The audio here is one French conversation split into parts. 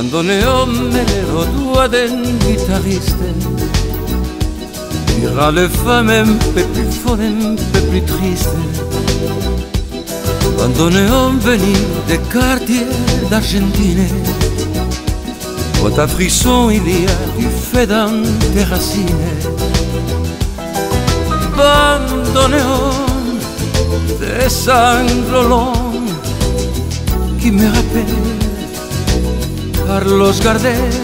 bandoneon nero tua den guitariste, dira le femme un peu plus folle, un peu plus triste. Bandoneon venir des quartiers d'Argentine, où ta frisson il y a du fait dans tes racines. Bandoneon des sanglots longs qui me rappellent Carlos Gardel.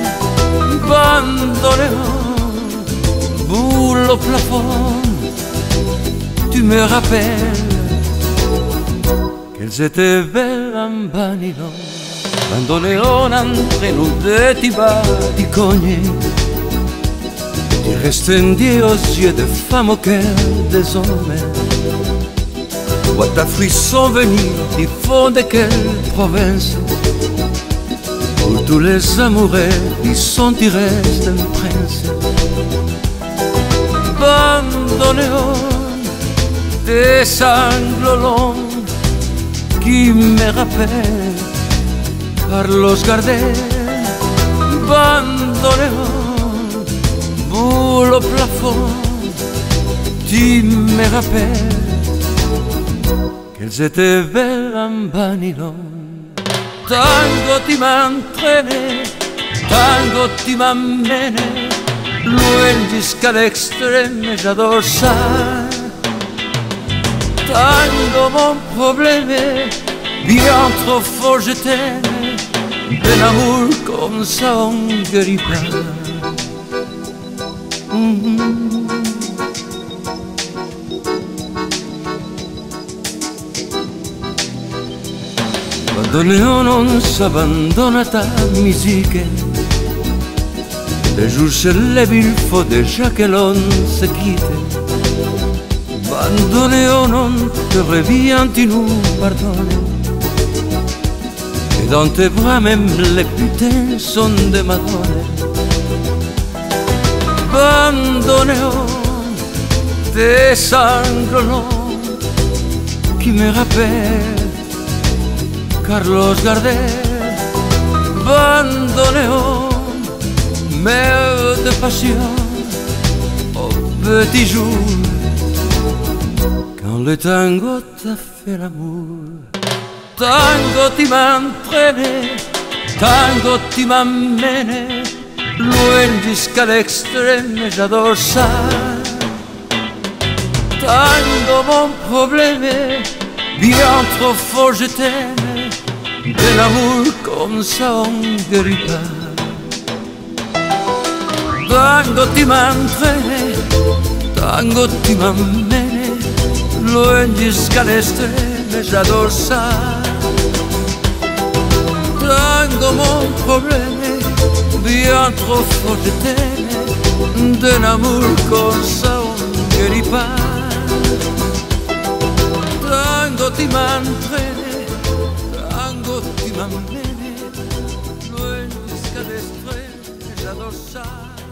Bandoneon, boule au plafond, tu me rappelles qu'elles étaient belles en Banilon. Bandoneon entre nous deux tibaticogni, tu restes aux yeux de femmes au cœur des hommes. Vois ta frisson venir du fond de quelle province, où tous les amoureux ils sont tirés d'un prince. Bandoneon, des sanglots longs qui me rappellent Carlos Gardel. Bandoneon, boule au plafond, tu me rappelles qu'elles étaient belles en Banilon. Tango ti m'entraîne, tango ti m'emmène, loin jusqu'à l'extrême, j'adore ça. Tango mon problème, bien trop fort je t'aime, d'un amour comme ça on ne guérit pas. Bandoneon non s'abandonne à ta musique, le jour se lève, il faut déjà que l'on se quitte. Bandoneon non te revient, tu nous pardonnes, et dans tes bras même les putains sont des madones. Bandoneon, tes sanglots longs qui me rappellent Carlos Gardel. Bandoneon, mère de passion au petit jour, quand le tango t'a fait l'amour. Tango ti m'entraîne, tango ti m'emmène, loin jusqu'à l'extrême, j'adore ça. Tango mon problème, bien trop fort je t'aime, de l'amour comme ça on ne guérit pas. Tango ti m'entraîne, tango ti m'emmène, loin jusqu'à l'extrême, j'adore ça. Tango mon problème, bien trop fort je t'aime, d'un amour comme ça on ne guérit pas. Tango ti m'entraîne, tango ti m'emmène, loin jusqu'à l'extrême, j'adore ça.